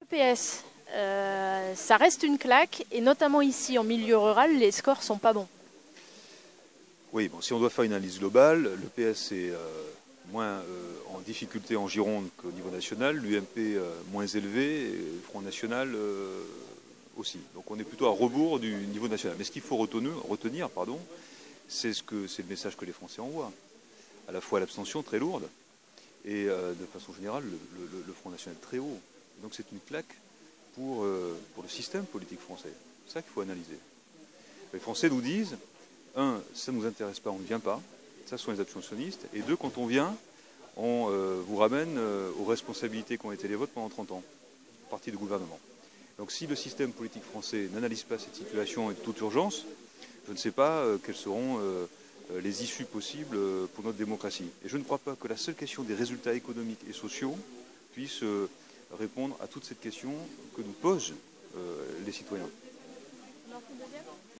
PS, ça reste une claque, et notamment ici en milieu rural, les scores sont pas bons. Oui, bon, si on doit faire une analyse globale, le PS est moins en difficulté en Gironde qu'au niveau national, l'UMP moins élevé, et le Front National aussi. Donc on est plutôt à rebours du niveau national. Mais ce qu'il faut retenir, c'est le message que les Français envoient. À la fois l'abstention très lourde et de façon générale le Front National très haut. Donc c'est une claque pour le système politique français. C'est ça qu'il faut analyser. Les Français nous disent, un, ça ne nous intéresse pas, on ne vient pas. Ça, ce sont les abstentionnistes. Et deux, quand on vient, on vous ramène aux responsabilités qui ont été les vôtres pendant 30 ans, parti du gouvernement. Donc si le système politique français n'analyse pas cette situation et de toute urgence, je ne sais pas quelles seront les issues possibles pour notre démocratie. Et je ne crois pas que la seule question des résultats économiques et sociaux puisse répondre à toutes ces questions que nous posent les citoyens.